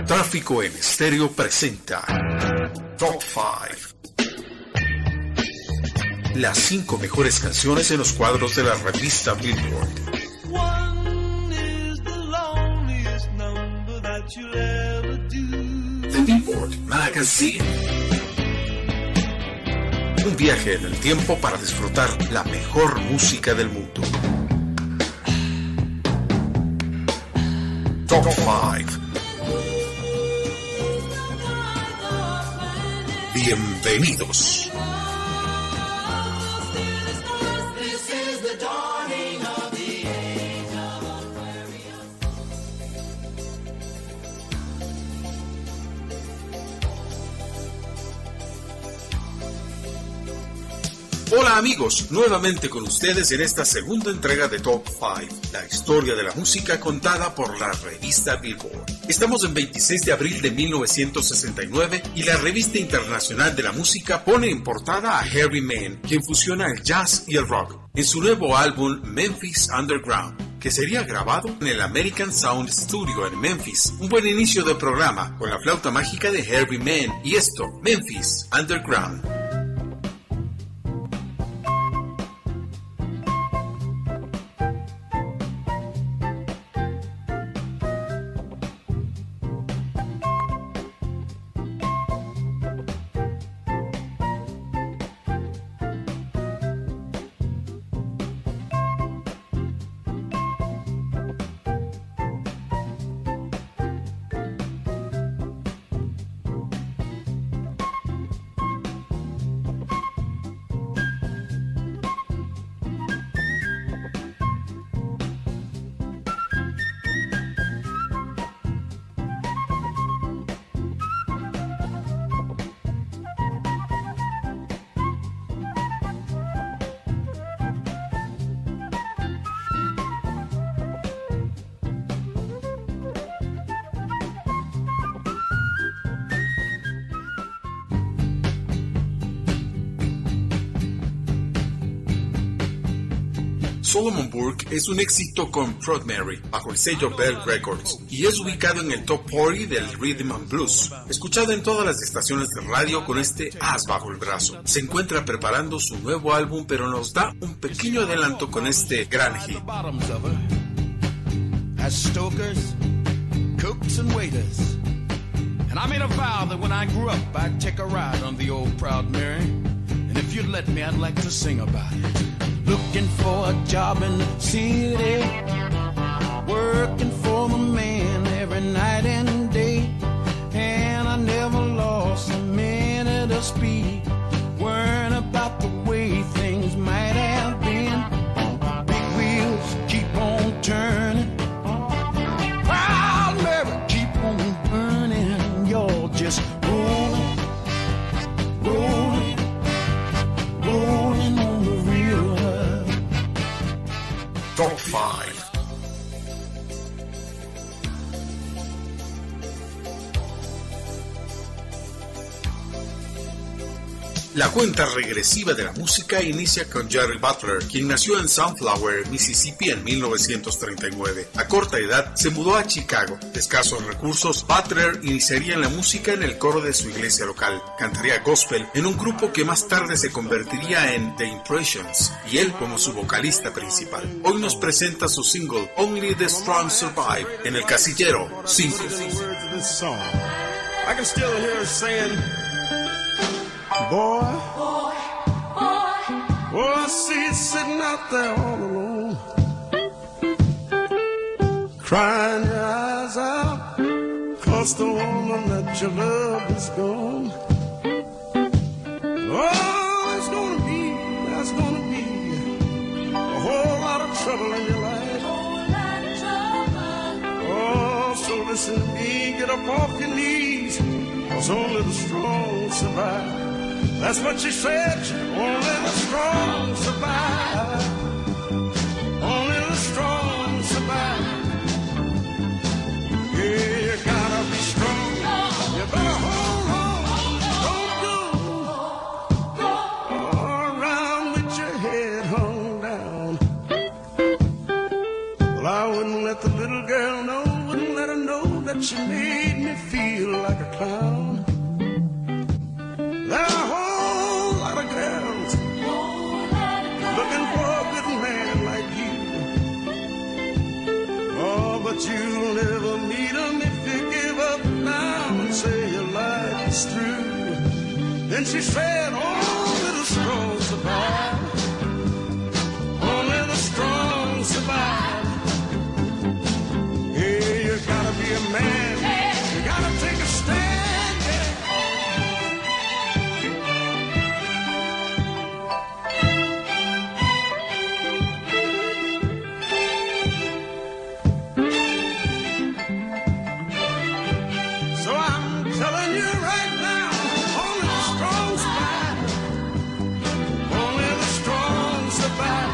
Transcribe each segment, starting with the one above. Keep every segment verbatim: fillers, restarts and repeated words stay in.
Tráfico en Estéreo presenta Top cinco. Las cinco mejores canciones en los cuadros de la revista Billboard. The Billboard Magazine. Un viaje en el tiempo para disfrutar la mejor música del mundo. Top cinco. Bienvenidos. Hola amigos, nuevamente con ustedes en esta segunda entrega de Top cinco, la historia de la música contada por la revista Billboard. Estamos en veintiséis de abril de mil novecientos sesenta y nueve y la revista internacional de la música pone en portada a Harry Mann, quien fusiona el jazz y el rock, en su nuevo álbum Memphis Underground, que sería grabado en el American Sound Studio en Memphis. Un buen inicio de programa con la flauta mágica de Harry Mann y esto, Memphis Underground. Solomon Burke es un éxito con Proud Mary bajo el sello Bell Records y es ubicado en el Top cuarenta del Rhythm and Blues, escuchado en todas las estaciones de radio con este as bajo el brazo. Se encuentra preparando su nuevo álbum, pero nos da un pequeño adelanto con este gran hit. As stokers, cooks and waiters, and I made a vow that when I grew up I'd take a ride on the old Proud Mary, and if you'd let me I'd like to sing about it. Looking for a job in the city, working for the man every night and day, and I never lost a minute of speed, worrying about the way things might have been. Big wheels keep on turning, Proud Mary keep on burning, you're just rolling, rolling, rolling on the real. Top cinco. La cuenta regresiva de la música inicia con Jerry Butler, quien nació en Sunflower, Mississippi en mil novecientos treinta y nueve. A corta edad se mudó a Chicago. De escasos recursos, Butler iniciaría en la música en el coro de su iglesia local. Cantaría gospel en un grupo que más tarde se convertiría en The Impressions, y él como su vocalista principal. Hoy nos presenta su single Only the Strong Survive en el casillero cinco. I can still hear her saying, boy, boy, boy, boy, I see it sitting out there all alone, crying your eyes out, cause the woman that you love is gone. Oh, there's gonna be, there's gonna be a whole lot of trouble in your life. Oh, so listen to me, get up off your knees, cause only the strong survive. That's what she said, only the strong survive. Only the strong survive. Yeah, you gotta be strong. You better hold on. Don't go around with your head hung down. Well, I wouldn't let the little girl know, wouldn't let her know that that you made me feel like a clown. There are a whole lot of girls looking for a good man like you. Oh, but you'll never meet him if you give up now and say your life is through. Then she said, oh, little strong survive. Only the strong survive. Hey, you gotta be a man. You gotta take a stand. Yeah. So I'm telling you right now, only the strong survive. Only the strong survive.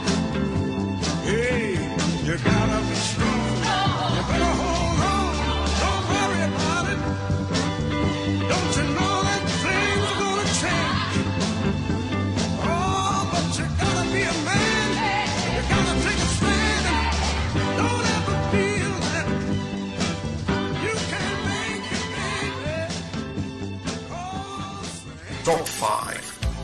Hey, you gotta be strong. You better hold on. Don't worry about it. Don't you know that things are gonna change? Oh, but you gotta be a man. You gotta take a stand. Don't ever feel that you can't make it, baby. Oh, Top five.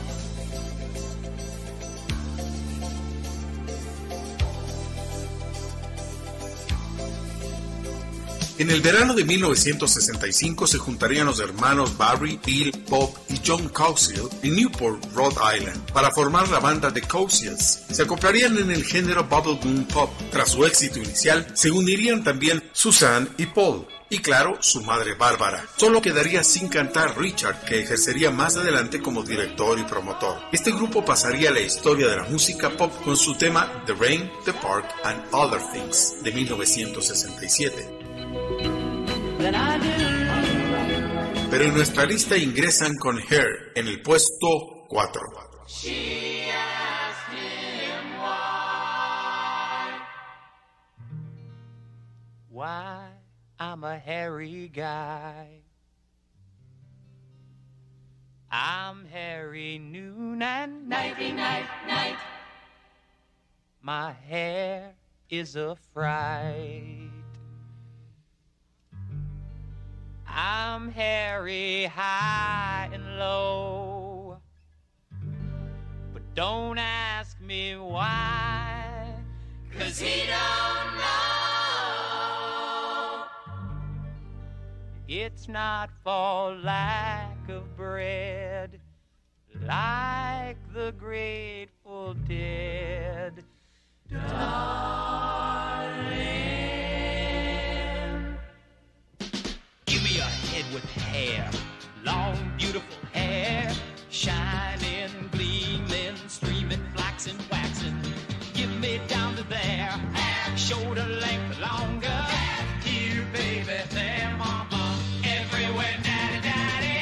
En el verano de mil novecientos sesenta y cinco se juntarían los hermanos Barry, Bill, Bob y John Cowsill en Newport, Rhode Island, para formar la banda The Cowsills. Se acoplarían en el género bubblegum pop. Tras su éxito inicial, se unirían también Suzanne y Paul, y claro, su madre Bárbara. Solo quedaría sin cantar Richard, que ejercería más adelante como director y promotor. Este grupo pasaría a la historia de la música pop con su tema The Rain, The Park and Other Things de mil novecientos sesenta y siete. Pero en nuestra lista ingresan con Her en el puesto cuatro. She asked him why. Why I'm a hairy guy. I'm hairy noon and nighty night night. My hair is a fright. I'm hairy high and low, but don't ask me why, 'cause he don't know. It's not for lack of bread, like the Grateful Dead, darling. Give me a head with hair, long, beautiful hair, shining, gleaming, streaming, flaxen, waxing. Give me down to there, shoulder length longer. Here, baby, there, mama, everywhere, daddy, daddy,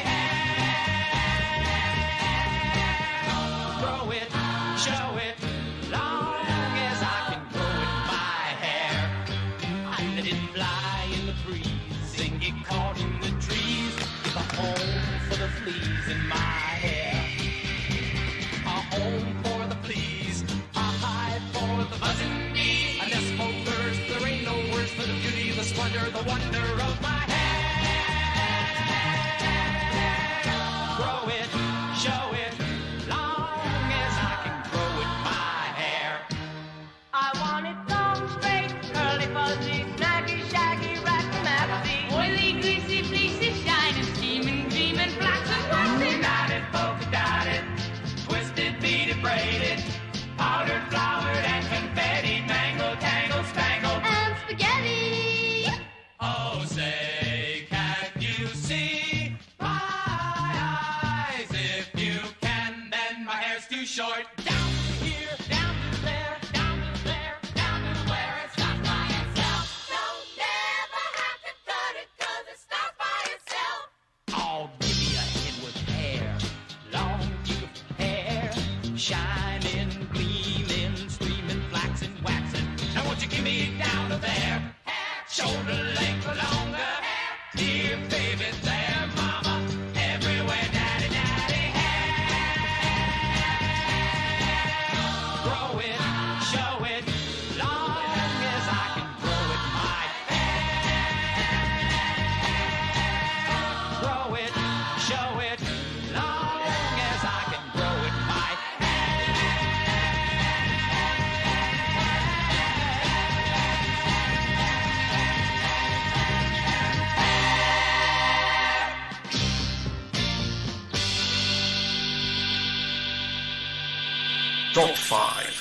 hair. Grow it, show it, long as I can grow it, my hair. I let it fly in the breeze and get caught in the trees. Give a home for the fleas in my hair. A home for the fleas, a hive for the buzzing bees, a nest for birds. There ain't no words for the beauty, the splendor, the wonder of my hair. Grow it, show it, long as I can grow it, my hair. I want it long, straight, curly, fuzzy, snappy, shaggy, racky-mappy, oily, greasy, fleecy, shining, steaming, gleaming, flaxen, waxy, Knotted, polka dotted, twisted, beaded, braided, powdered, flowered, and confetti, mangled, tangled, spangled, and spaghetti. oh say. Top cinco.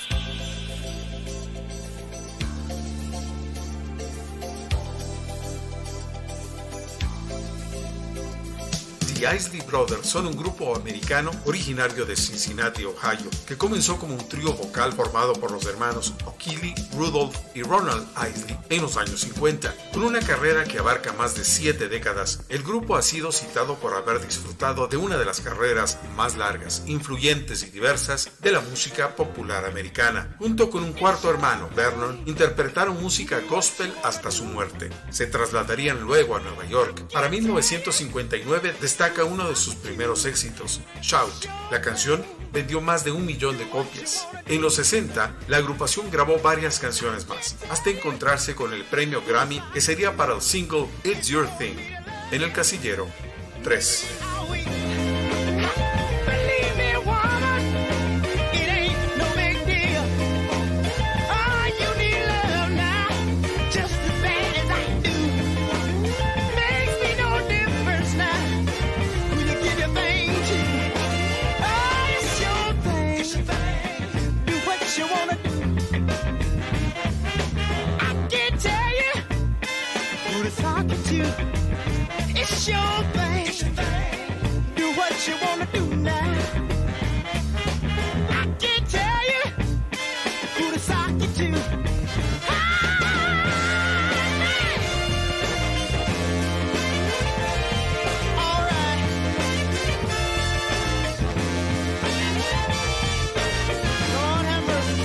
The Isley Brothers son un grupo americano originario de Cincinnati, Ohio, que comenzó como un trío vocal formado por los hermanos O'Keefe, Rudolph y Ronald Isley en los años cincuenta. Con una carrera que abarca más de siete décadas, el grupo ha sido citado por haber disfrutado de una de las carreras más largas, influyentes y diversas de la música popular americana. Junto con un cuarto hermano, Vernon, interpretaron música gospel hasta su muerte. Se trasladarían luego a Nueva York. Para mil novecientos cincuenta y nueve destaca uno de sus primeros éxitos, Shout. La canción vendió más de un millón de copias. En los sesenta, la agrupación grabó varias canciones más, hasta encontrarse con el premio Grammy, que sería para el single It's Your Thing. En el casillero tres. It's your thing. It's your thing. Do what you wanna do now. I can't tell you who to sock you to. All right. Lord have mercy.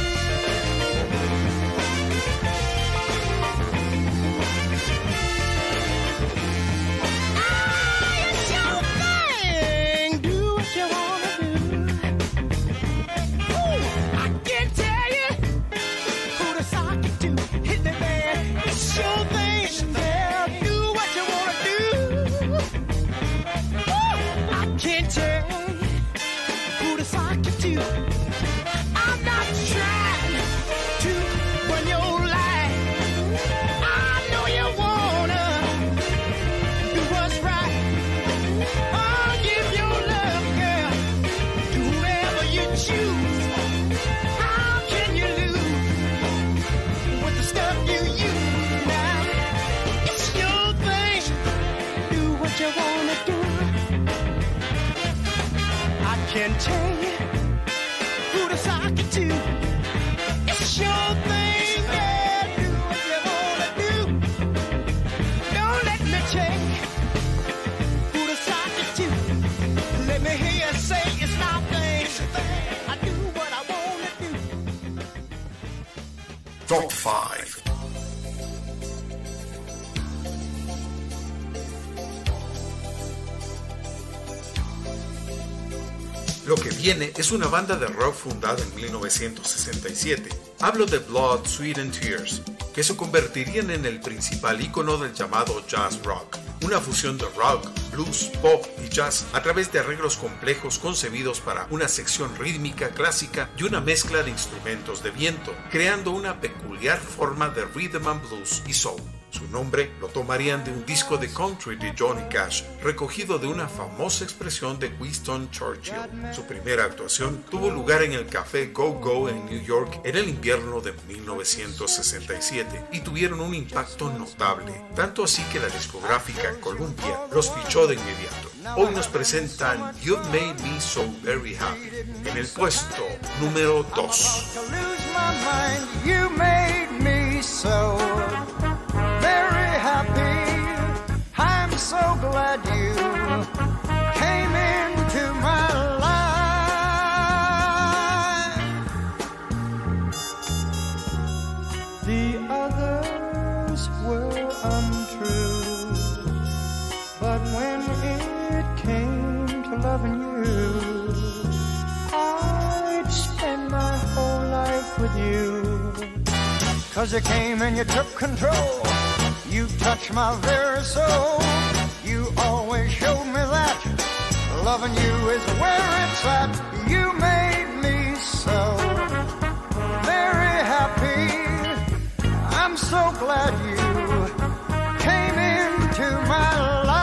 Can't tell you who to sock it to. It's your thing, yeah. Do what you wanna do. Don't let me tell you who to sock it to. Let me hear you say it's my thing. It's your thing. I do what I wanna do. Top cinco. Lo que viene es una banda de rock fundada en mil novecientos sesenta y siete. Hablo de Blood, Sweat and Tears, que se convertirían en el principal ícono del llamado jazz rock, una fusión de rock, blues, pop y jazz a través de arreglos complejos concebidos para una sección rítmica clásica y una mezcla de instrumentos de viento, creando una peculiar forma de rhythm and blues y soul. Su nombre lo tomarían de un disco de country de Johnny Cash, recogido de una famosa expresión de Winston Churchill. Su primera actuación tuvo lugar en el Café Go Go en New York en el invierno de mil novecientos sesenta y siete y tuvieron un impacto notable, tanto así que la discográfica Columbia los fichó de inmediato. Hoy nos presentan You Made Me So Very Happy en el puesto número dos. You made me so very happy. I'm so glad you came into my life. The others were untrue, but when it came to loving you, I'd spend my whole life with you. 'Cause you came and you took control. You touched my very soul. You always showed me that loving you is where it's at. You made me so very happy. I'm so glad you came into my life.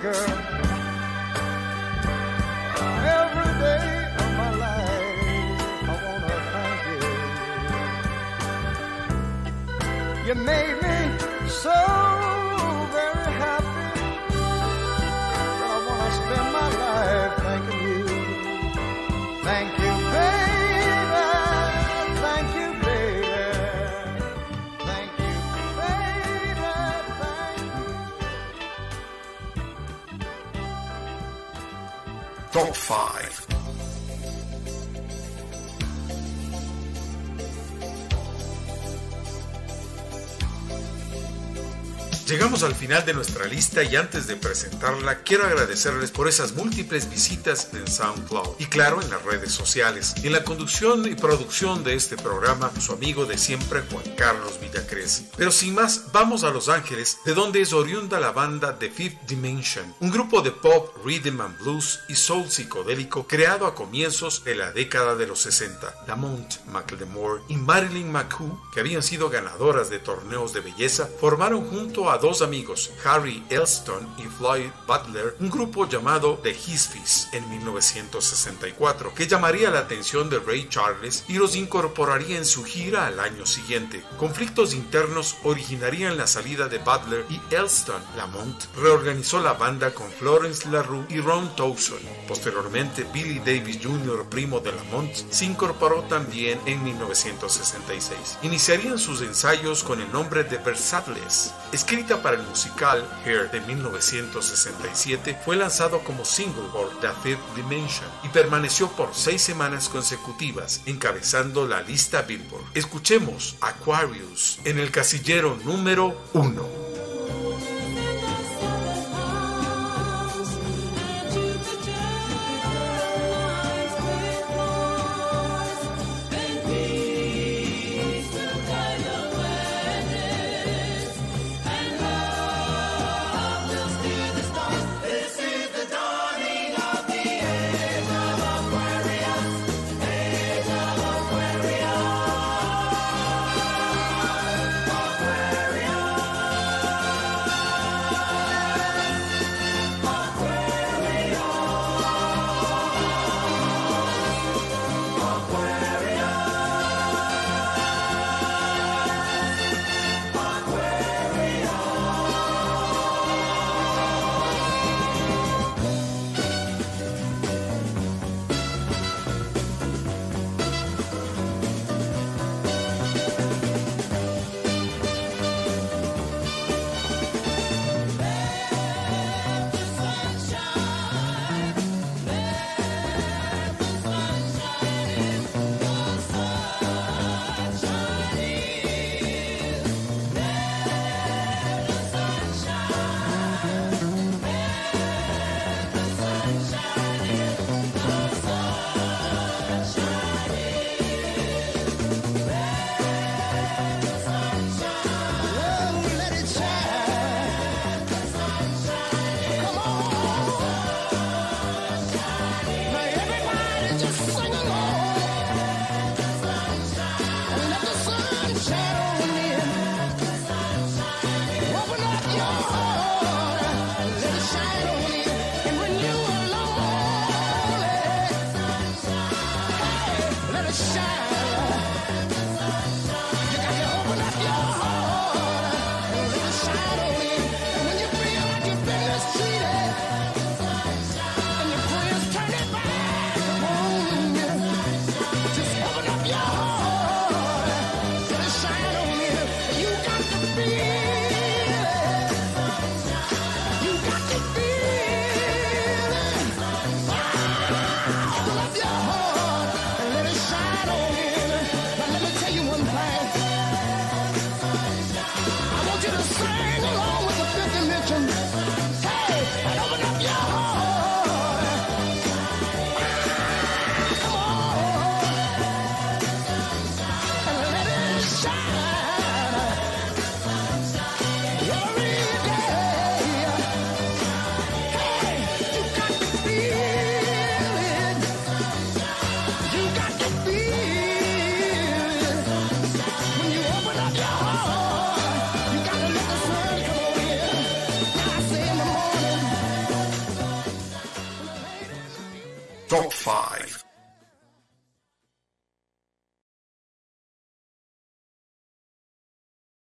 girl. Every day of my life, I wanna thank you. You made me so very happy that I wanna spend my life thanking you. Thank you, baby. Thank you, baby. Thank you, baby. Thank you. Top five. Llegamos al final de nuestra lista y antes de presentarla quiero agradecerles por esas múltiples visitas en SoundCloud y claro en las redes sociales. En la conducción y producción de este programa, su amigo de siempre Juan Carlos Villacrés. Pero sin más, vamos a Los Ángeles, de donde es oriunda la banda The Fifth Dimension, un grupo de pop, rhythm and blues y soul psicodélico creado a comienzos de la década de los sesenta. Lamont McLemore y Marilyn McCoo, que habían sido ganadoras de torneos de belleza, formaron junto a dos amigos, Harry Elston y Floyd Butler, un grupo llamado The Hisphys en mil novecientos sesenta y cuatro, que llamaría la atención de Ray Charles y los incorporaría en su gira al año siguiente. Conflictos internos originarían la salida de Butler y Elston. Lamont reorganizó la banda con Florence LaRue y Ron Towson. Posteriormente, Billy Davis junior, primo de Lamont, se incorporó también en mil novecientos sesenta y seis. Iniciarían sus ensayos con el nombre de Versatles. Escrita para el musical Hair de mil novecientos sesenta y siete, fue lanzado como single por The Fifth Dimension y permaneció por seis semanas consecutivas encabezando la lista Billboard. Escuchemos Aquarius en el casillero número uno. Top cinco.